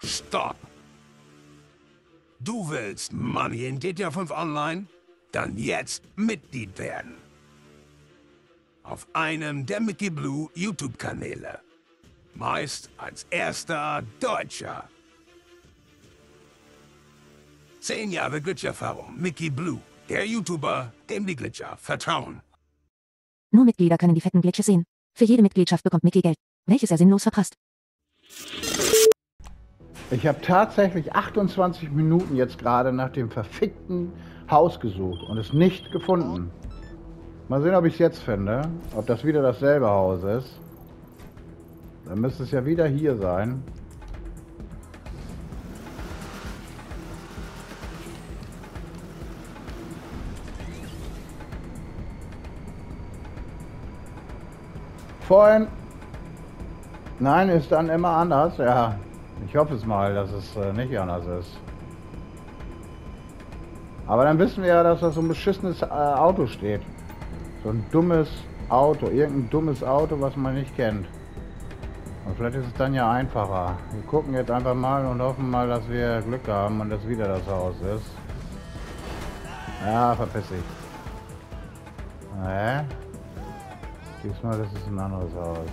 Stopp! Du willst Money in GTA 5 Online? Dann jetzt Mitglied werden. Auf einem der Mickey Blue YouTube-Kanäle. Meist als erster Deutscher. 10 Jahre Glitch-Erfahrung. Mickey Blue. Der YouTuber, dem die Glitcher vertrauen. Nur Mitglieder können die fetten Glitches sehen. Für jede Mitgliedschaft bekommt Mickey Geld, welches er sinnlos verprasst. Ich habe tatsächlich 28 Minuten jetzt gerade nach dem verfickten Haus gesucht und es nicht gefunden. Mal sehen, ob ich es jetzt finde. Ob das wieder dasselbe Haus ist. Dann müsste es ja wieder hier sein. Vorhin... Nein, ist dann immer anders. Ja, ich hoffe es mal, dass es nicht anders ist. Aber dann wissen wir ja, dass da so ein beschissenes Auto steht. So ein dummes Auto. Irgendein dummes Auto, was man nicht kennt. Und vielleicht ist es dann ja einfacher. Wir gucken jetzt einfach mal und hoffen mal, dass wir Glück haben und das wieder das Haus ist. Ja, verpiss dich. Diesmal ist es ein anderes Haus.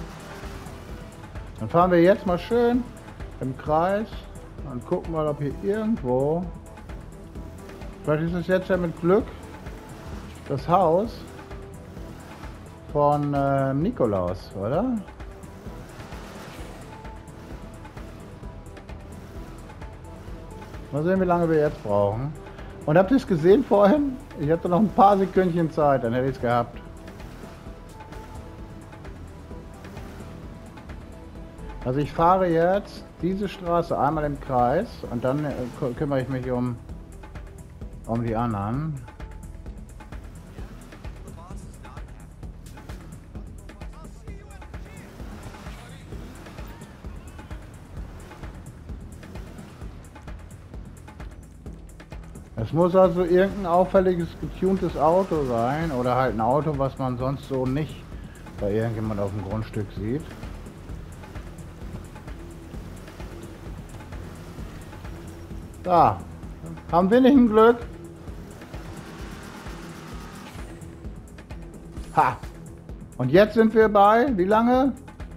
Dann fahren wir jetzt mal schön im Kreis und gucken mal, ob hier irgendwo... Vielleicht ist es jetzt ja mit Glück das Haus von Nikolaus, oder? Mal sehen, wie lange wir jetzt brauchen. Und habt ihr es gesehen vorhin? Ich hatte noch ein paar Sekündchen Zeit, dann hätte ich es gehabt. Also ich fahre jetzt diese Straße einmal im Kreis und dann kümmere ich mich um die anderen. Es muss also irgendein auffälliges, getuntes Auto sein oder halt ein Auto, was man sonst so nicht bei irgendjemand auf dem Grundstück sieht. Da, haben wir nicht ein Glück? Ha! Und jetzt sind wir bei, wie lange?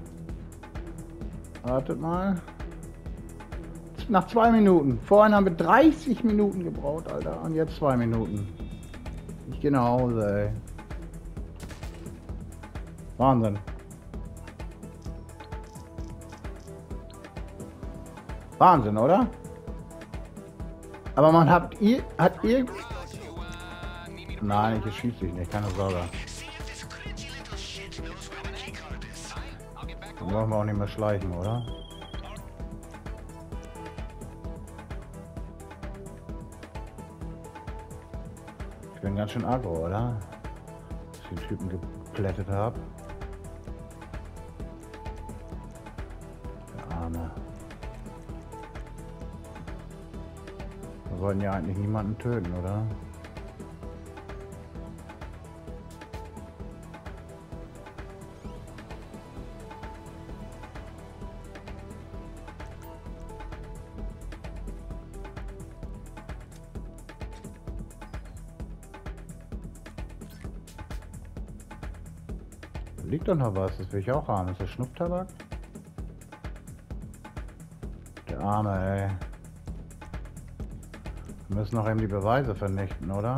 Wartet mal. Nach 2 Minuten. Vorhin haben wir 30 Minuten gebraucht, Alter. Und jetzt 2 Minuten. Ich gehe nach Hause, ey. Wahnsinn. Wahnsinn, oder? Aber man hat ihr... Nein, ich erschieße dich nicht, keine Sorge. Dann brauchen wir auch nicht mehr schleichen, oder? Ich bin ganz schön aggro, oder? Dass ich den Typen geplättet habe. Der Arme. Wir wollten ja eigentlich niemanden töten, oder? Liegt doch noch was, das will ich auch haben. Ist das Schnupftabak? Der Arme, ey. Wir müssen noch eben die Beweise vernichten, oder?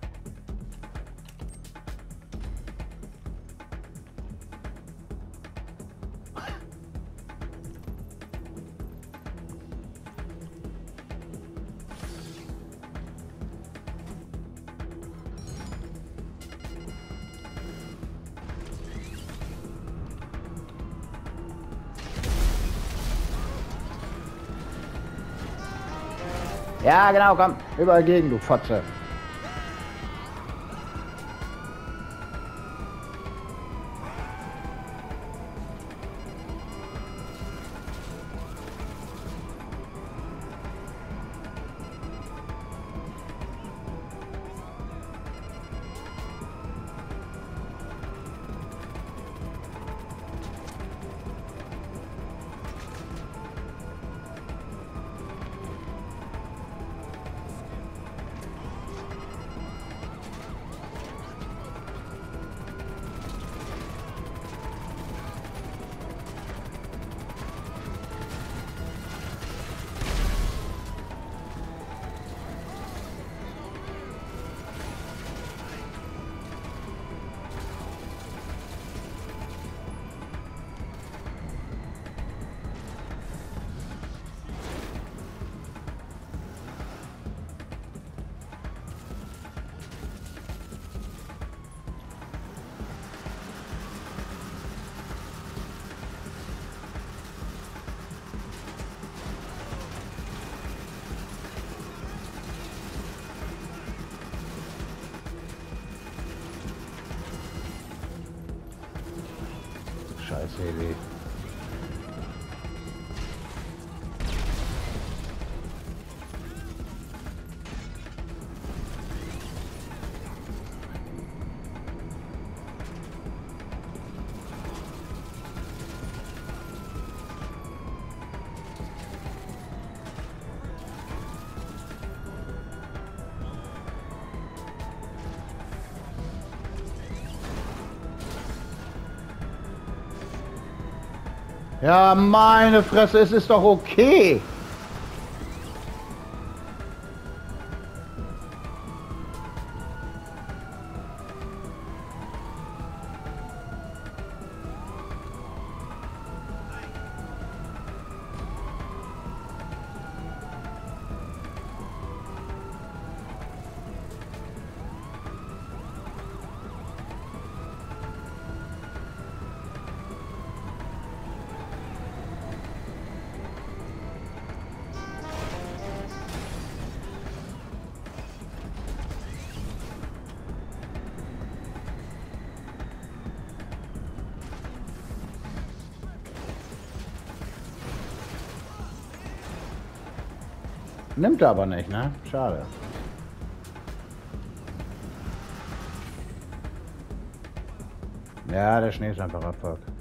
Ja, genau, komm. Überall gegen, du Fotze. Scheiß Heli. Ja, meine Fresse, es ist doch okay. Nimmt er aber nicht, ne? Schade. Ja, der Schnee ist einfach abfuck.